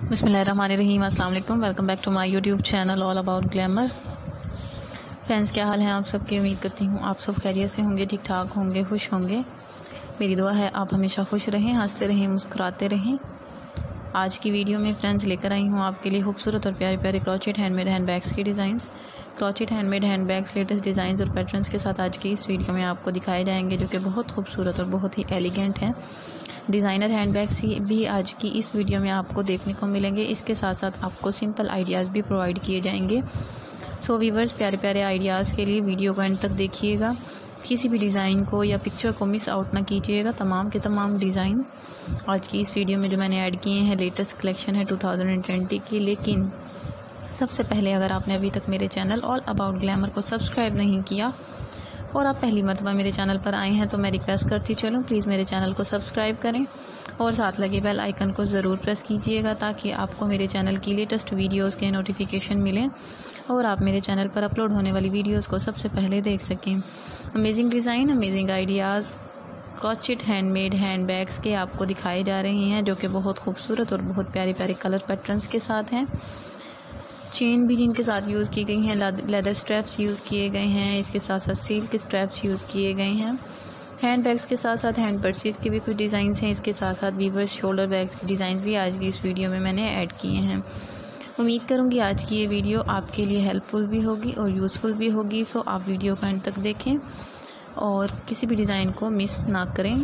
बिस्मिल्लाहिर्रहमानिर्रहीम। अस्सलाम वालेकुम। Welcome back to my YouTube channel all about glamour. Friends, क्या हाल है आप सबकी? उम्मीद करती हूँ आप सब खैरियत से होंगे, ठीक ठाक होंगे, खुश होंगे। मेरी दुआ है आप हमेशा खुश रहें, हंसते रहें, मुस्कुराते रहें। आज की वीडियो में फ्रेंड्स लेकर आई हूँ आपके लिए खूबसूरत और प्यारे प्यारे क्रोचेट हैंडमेड हैंड बैग्स के designs. Crochet handmade hand bags latest designs और पैटर्न्स के साथ आज की इस वीडियो में आपको दिखाए जाएंगे, जो कि बहुत खूबसूरत और बहुत ही एलिगेंट हैं। डिज़ाइनर हैंड बैग्स भी आज की इस वीडियो में आपको देखने को मिलेंगे। इसके साथ साथ आपको सिंपल आइडियाज़ भी प्रोवाइड किए जाएंगे। सो वीवर्स, प्यारे प्यारे आइडियाज़ के लिए वीडियो को एंड तक देखिएगा। किसी भी डिज़ाइन को या पिक्चर को मिस आउट ना कीजिएगा। तमाम के तमाम डिज़ाइन आज की इस वीडियो में जो मैंने ऐड किए हैं, लेटेस्ट कलेक्शन है 2020 की। लेकिन सबसे पहले, अगर आपने अभी तक मेरे चैनल ऑल अबाउट ग्लैमर को सब्सक्राइब नहीं किया और आप पहली मर्तबा मेरे चैनल पर आए हैं, तो मैं रिक्वेस्ट करती चलूँ, प्लीज़ मेरे चैनल को सब्सक्राइब करें और साथ लगे बेल आइकन को ज़रूर प्रेस कीजिएगा, ताकि आपको मेरे चैनल की लेटेस्ट वीडियोस के नोटिफिकेशन मिलें और आप मेरे चैनल पर अपलोड होने वाली वीडियोस को सबसे पहले देख सकें। Amazing design, amazing ideas crochet handmade hand bags के आपको दिखाए जा रहे हैं, जो कि बहुत खूबसूरत और बहुत प्यारे प्यारे कलर पैटर्न्स के साथ हैं। चेन भी जिनके साथ यूज़ की गई हैं, लेदर स्ट्रैप्स यूज़ किए गए हैं, इसके साथ साथ सिल्क स्ट्रैप्स यूज़ किए गए हैं। हैंड बैग्स के साथ साथ हैंड पर्सेस के भी कुछ डिज़ाइंस हैं। इसके साथ साथ वीवर्स शोल्डर बैग्स के डिज़ाइन भी आज की इस वीडियो में मैंने ऐड किए हैं। उम्मीद करूँगी आज की ये वीडियो आपके लिए हेल्पफुल भी होगी और यूज़फुल भी होगी। सो आप वीडियो को एंड तक देखें और किसी भी डिज़ाइन को मिस ना करें।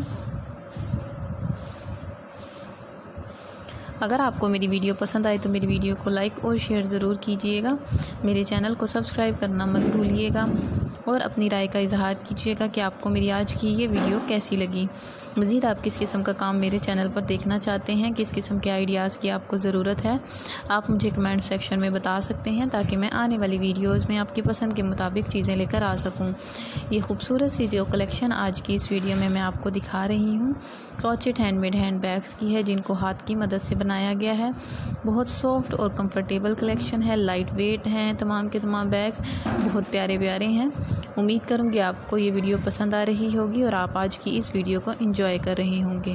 अगर आपको मेरी वीडियो पसंद आए तो मेरी वीडियो को लाइक और शेयर ज़रूर कीजिएगा। मेरे चैनल को सब्सक्राइब करना मत भूलिएगा और अपनी राय का इजहार कीजिएगा कि आपको मेरी आज की ये वीडियो कैसी लगी। मज़ीद आप किस किस्म का काम मेरे चैनल पर देखना चाहते हैं, किस किस्म के आइडियाज़ की आपको ज़रूरत है, आप मुझे कमेंट सेक्शन में बता सकते हैं, ताकि मैं आने वाली वीडियोज़ में आपकी पसंद के मुताबिक चीज़ें लेकर आ सकूँ। ये खूबसूरत सी जो कलेक्शन आज की इस वीडियो में मैं आपको दिखा रही हूँ, क्रोचेट हैंडमेड हैंड बैग्स की है, जिनको हाथ की मदद से बनाया गया है। बहुत सॉफ्ट और कंफर्टेबल कलेक्शन है, लाइट वेट हैं तमाम के तमाम बैग्स, बहुत प्यारे प्यारे हैं। उम्मीद करूँगी आपको ये वीडियो पसंद आ रही होगी और आप आज की इस वीडियो को एंजॉय कर रहे होंगे।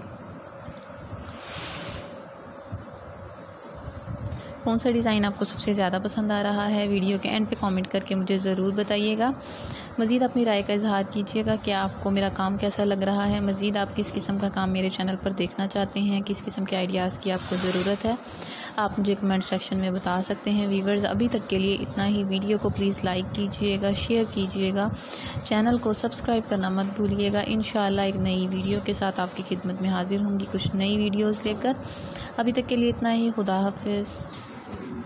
कौन सा डिज़ाइन आपको सबसे ज़्यादा पसंद आ रहा है, वीडियो के एंड पे कमेंट करके मुझे ज़रूर बताइएगा। मज़ीद अपनी राय का इजहार कीजिएगा कि आपको मेरा काम कैसा लग रहा है। मज़ीद आप किस किस्म का काम मेरे चैनल पर देखना चाहते हैं, किस किस्म के आइडियाज़ की आपको ज़रूरत है, आप मुझे कमेंट सेक्शन में बता सकते हैं। व्यूवर्स, अभी तक के लिए इतना ही। वीडियो को प्लीज़ लाइक कीजिएगा, शेयर कीजिएगा, चैनल को सब्सक्राइब करना मत भूलिएगा। इंशाअल्लाह एक नई वीडियो के साथ आपकी खिदमत में हाजिर होंगी, कुछ नई वीडियोज़ लेकर। अभी तक के लिए इतना ही। खुदा हाफिज़।